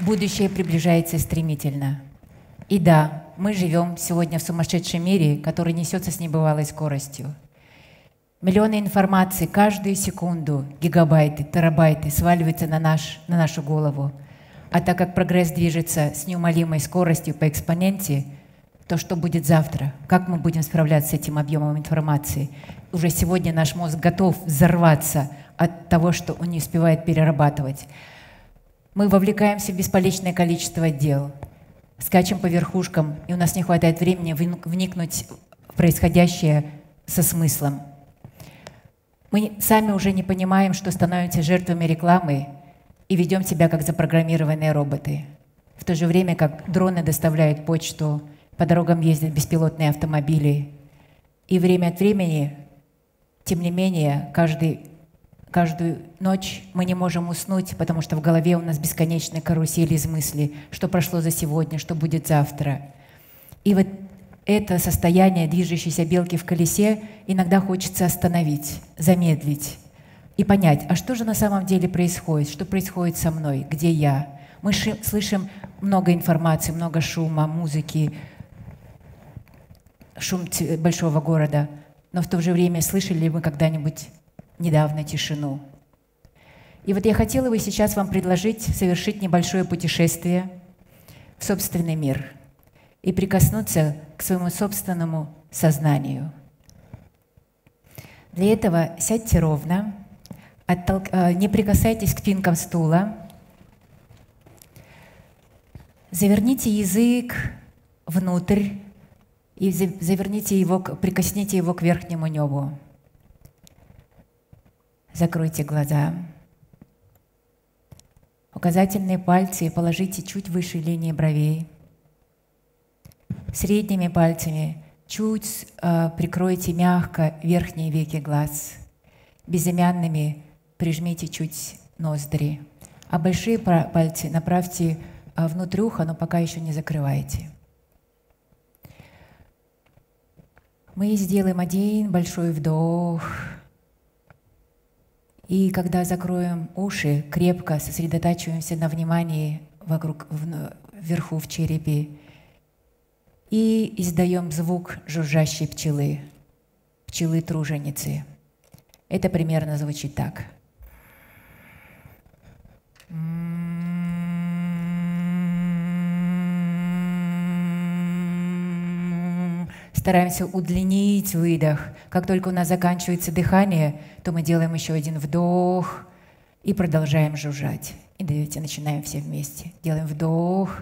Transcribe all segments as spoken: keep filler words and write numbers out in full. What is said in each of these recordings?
Будущее приближается стремительно. И да, мы живем сегодня в сумасшедшем мире, который несется с небывалой скоростью. Миллионы информации каждую секунду, гигабайты, терабайты сваливаются на, наш, на нашу голову. А так как прогресс движется с неумолимой скоростью по экспоненте, то что будет завтра? Как мы будем справляться с этим объемом информации? Уже сегодня наш мозг готов взорваться от того, что он не успевает перерабатывать. Мы вовлекаемся в бесконечное количество дел, скачем по верхушкам, и у нас не хватает времени вникнуть в происходящее со смыслом. Мы сами уже не понимаем, что становимся жертвами рекламы и ведем себя как запрограммированные роботы. В то же время, как дроны доставляют почту, по дорогам ездят беспилотные автомобили. И время от времени, тем не менее, каждый, каждую ночь мы не можем уснуть, потому что в голове у нас бесконечные карусели из мыслей, что прошло за сегодня, что будет завтра. И вот это состояние движущейся белки в колесе иногда хочется остановить, замедлить и понять, а что же на самом деле происходит, что происходит со мной, где я. Мы слышим много информации, много шума, музыки, шум большого города, но в то же время слышали ли мы когда-нибудь недавно тишину? И вот я хотела бы сейчас вам предложить совершить небольшое путешествие в собственный мир и прикоснуться к своему собственному сознанию. Для этого сядьте ровно, оттолк... не прикасайтесь к спинкам стула, заверните язык внутрь и заверните его, прикосните его к верхнему небу. Закройте глаза. Указательные пальцы положите чуть выше линии бровей. Средними пальцами чуть э, прикройте мягко верхние веки глаз. Безымянными прижмите чуть ноздри. А большие пальцы направьте э, внутрь уха, но пока еще не закрывайте. Мы сделаем один большой вдох. И когда закроем уши, крепко сосредотачиваемся на внимании вокруг, вверху в черепе. И издаем звук жужжащей пчелы, пчелы-труженицы. Это примерно звучит так. Стараемся удлинить выдох. Как только у нас заканчивается дыхание, то мы делаем еще один вдох и продолжаем жужжать. И давайте начинаем все вместе. Делаем вдох.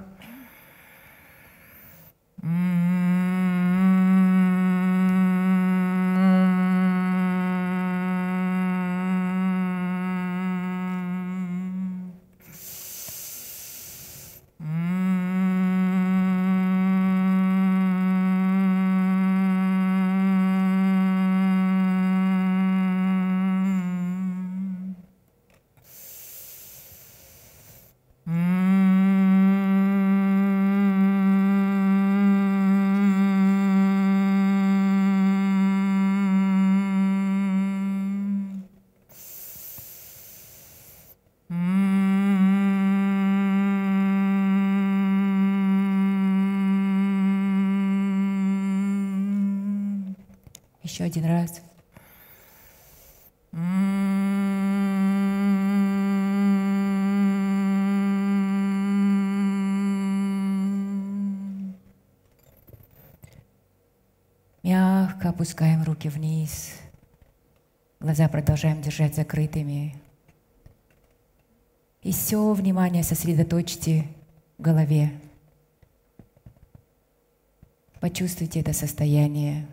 Еще один раз. Мягко опускаем руки вниз. Глаза продолжаем держать закрытыми. И все внимание сосредоточьте в голове. Почувствуйте это состояние.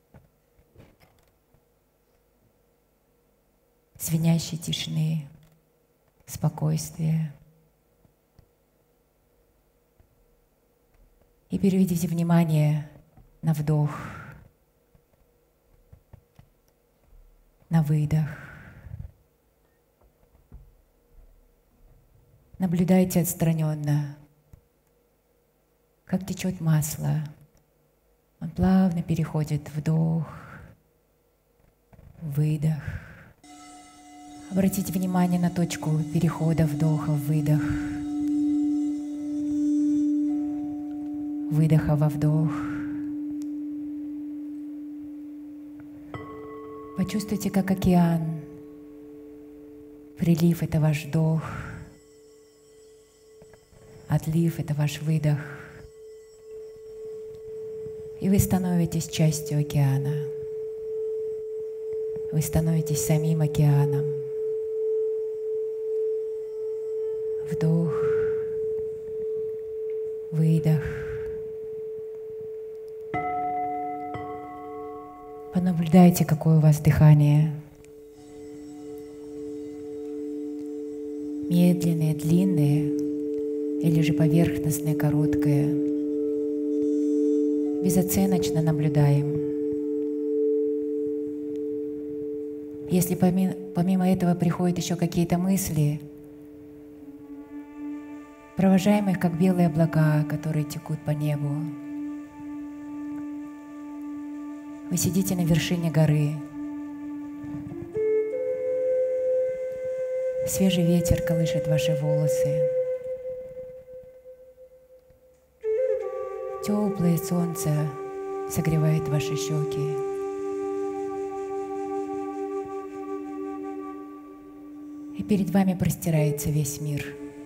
Звенящей тишины, спокойствия. И переведите внимание на вдох, на выдох. Наблюдайте отстраненно, как течет масло. Он плавно переходит вдох, выдох. Обратите внимание на точку перехода вдоха-выдох. выдоха во вдох. Почувствуйте, как океан. Прилив — это ваш вдох, отлив — это ваш выдох. И вы становитесь частью океана. Вы становитесь самим океаном. Вдох, выдох. Понаблюдайте, какое у вас дыхание. Медленное, длинное или же поверхностное, короткое. Безоценочно наблюдаем. Если помимо, помимо этого приходят еще какие-то мысли, провожаем их как белые облака, которые текут по небу. Вы сидите на вершине горы. Свежий ветер колышет ваши волосы. Теплое солнце согревает ваши щеки. И перед вами простирается весь мир.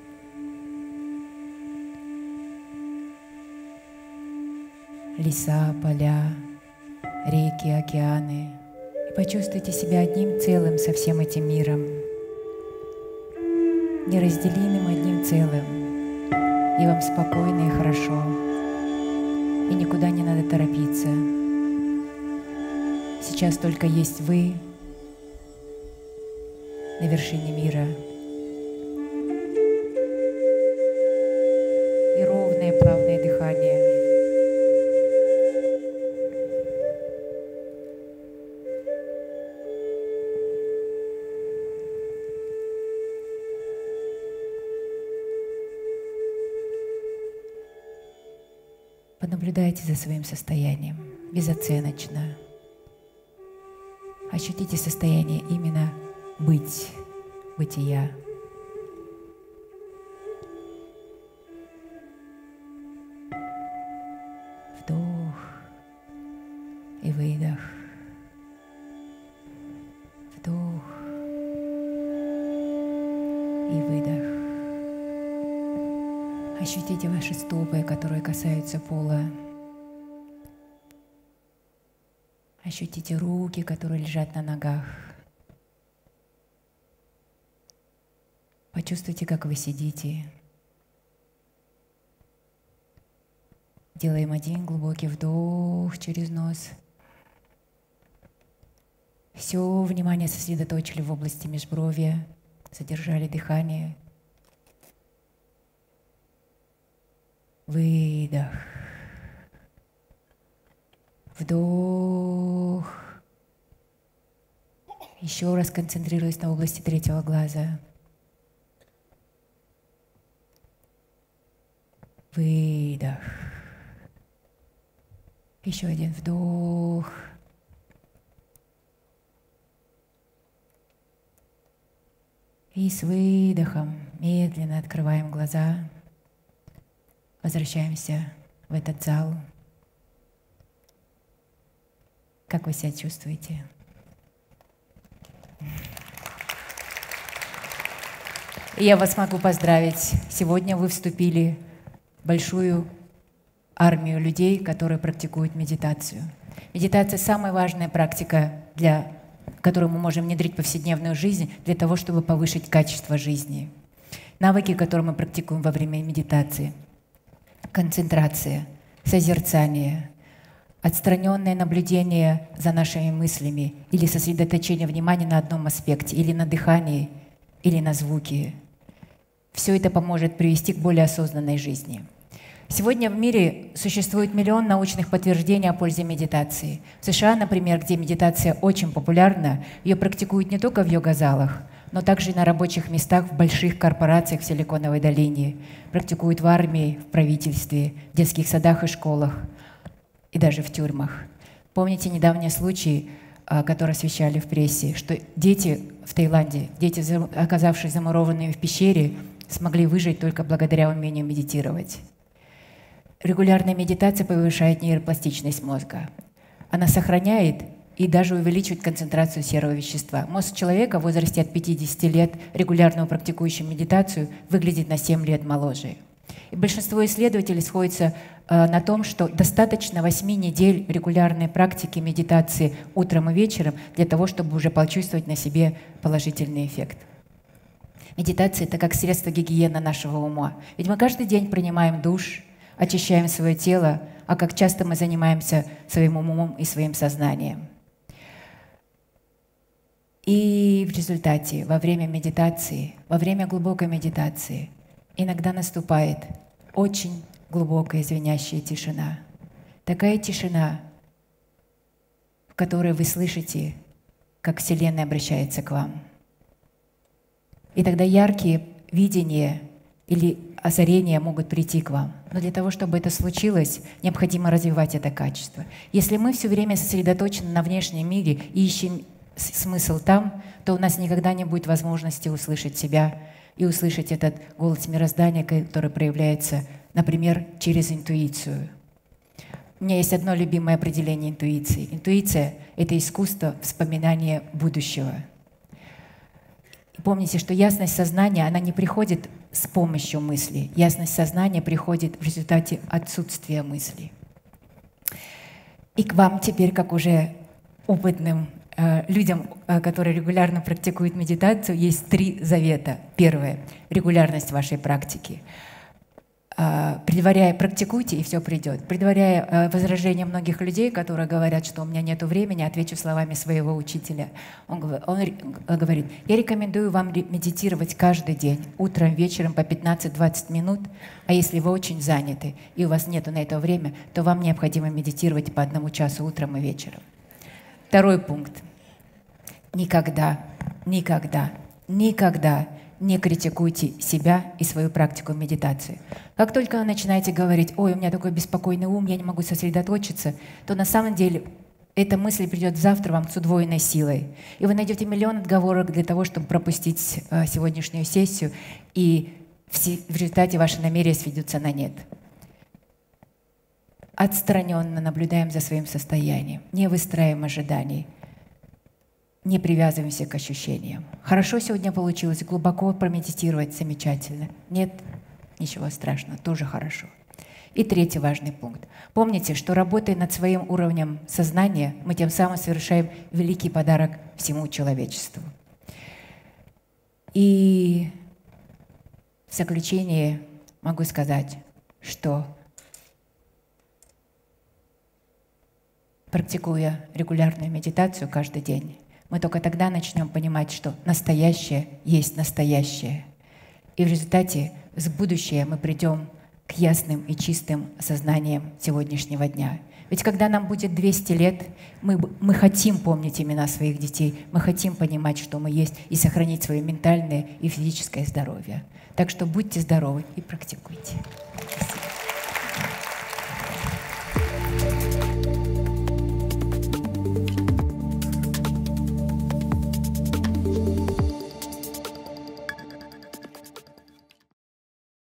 Леса, поля, реки, океаны. И почувствуйте себя одним целым со всем этим миром. Неразделимым одним целым. И вам спокойно и хорошо. И никуда не надо торопиться. Сейчас только есть вы на вершине мира. И ровное, плавное дыхание. Понаблюдайте за своим состоянием безоценочно. Ощутите состояние именно быть, бытия. Вдох и выдох. Вдох и выдох. Ощутите ваши стопы, которые касаются пола. Ощутите руки, которые лежат на ногах. Почувствуйте, как вы сидите. Делаем один глубокий вдох через нос. Все внимание сосредоточили в области межбровья, задержали дыхание. Выдох. Вдох. Еще раз концентрируясь на области третьего глаза. Выдох. Еще один вдох. И с выдохом медленно открываем глаза. Возвращаемся в этот зал. Как вы себя чувствуете? И я вас могу поздравить. Сегодня вы вступили в большую армию людей, которые практикуют медитацию. Медитация — самая важная практика, для, которую мы можем внедрить в повседневную жизнь для того, чтобы повысить качество жизни. Навыки, которые мы практикуем во время медитации — концентрация, созерцание, отстраненное наблюдение за нашими мыслями или сосредоточение внимания на одном аспекте, или на дыхании, или на звуке. Все это поможет привести к более осознанной жизни. Сегодня в мире существует миллион научных подтверждений о пользе медитации. В США, например, где медитация очень популярна, ее практикуют не только в йога-залах, но также и на рабочих местах в больших корпорациях в Силиконовой долине, практикуют в армии, в правительстве, в детских садах и школах, и даже в тюрьмах. Помните недавние случаи, которые освещали в прессе, что дети в Таиланде, дети, оказавшись замурованными в пещере, смогли выжить только благодаря умению медитировать. Регулярная медитация повышает нейропластичность мозга. Она сохраняет и даже увеличивает концентрацию серого вещества. Мозг человека в возрасте от пятидесяти лет, регулярно практикующего медитацию, выглядит на семь лет моложе. И большинство исследователей сходятся э, на том, что достаточно восьми недель регулярной практики медитации утром и вечером для того, чтобы уже почувствовать на себе положительный эффект. Медитация — это как средство гигиены нашего ума. Ведь мы каждый день принимаем душ, очищаем свое тело, а как часто мы занимаемся своим умом и своим сознанием. И в результате, во время медитации, во время глубокой медитации, иногда наступает очень глубокая звенящая тишина. Такая тишина, в которой вы слышите, как Вселенная обращается к вам. И тогда яркие видения или озарения могут прийти к вам. Но для того, чтобы это случилось, необходимо развивать это качество. Если мы все время сосредоточены на внешнем мире и ищем смысл там, то у нас никогда не будет возможности услышать себя и услышать этот голос мироздания, который проявляется, например, через интуицию. У меня есть одно любимое определение интуиции. Интуиция — это искусство вспоминания будущего. И помните, что ясность сознания, она не приходит с помощью мысли. Ясность сознания приходит в результате отсутствия мысли. И к вам теперь, как уже опытным людям, которые регулярно практикуют медитацию, есть три завета. Первое — регулярность вашей практики. Предваряя, практикуйте, и все придет. Предваряя возражения многих людей, которые говорят, что у меня нет времени, отвечу словами своего учителя. Он, он говорит: я рекомендую вам медитировать каждый день, утром, вечером по пятнадцать-двадцать минут, а если вы очень заняты и у вас нет на это время, то вам необходимо медитировать по одному часу утром и вечером. Второй пункт. Никогда, никогда, никогда не критикуйте себя и свою практику медитации. Как только вы начинаете говорить: ой, у меня такой беспокойный ум, я не могу сосредоточиться, то на самом деле эта мысль придет завтра вам с удвоенной силой. И вы найдете миллион отговорок для того, чтобы пропустить э, сегодняшнюю сессию, и все, в результате ваши намерения сведутся на нет. Отстраненно наблюдаем за своим состоянием, не выстраиваем ожиданий, не привязываемся к ощущениям. Хорошо сегодня получилось, глубоко промедитировать, замечательно. Нет, ничего страшного, тоже хорошо. И третий важный пункт. Помните, что работая над своим уровнем сознания, мы тем самым совершаем великий подарок всему человечеству. И в заключение могу сказать, что практикуя регулярную медитацию каждый день, мы только тогда начнем понимать, что настоящее есть настоящее. И в результате с будущего мы придем к ясным и чистым сознаниям сегодняшнего дня. Ведь когда нам будет двести лет, мы, мы хотим помнить имена своих детей, мы хотим понимать, что мы есть, и сохранить свое ментальное и физическое здоровье. Так что будьте здоровы и практикуйте.